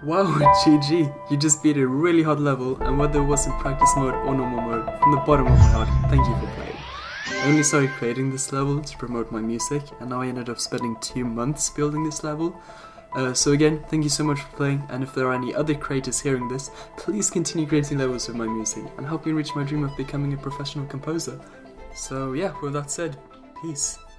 Wow, GG, you just beat a really hard level, and whether it was in practice mode or normal mode, from the bottom of my heart, thank you for playing. I only started creating this level to promote my music, and now I ended up spending 2 months building this level. So again, thank you so much for playing, and if there are any other creators hearing this, please continue creating levels with my music, and help me reach my dream of becoming a professional composer. So yeah, with that said, peace.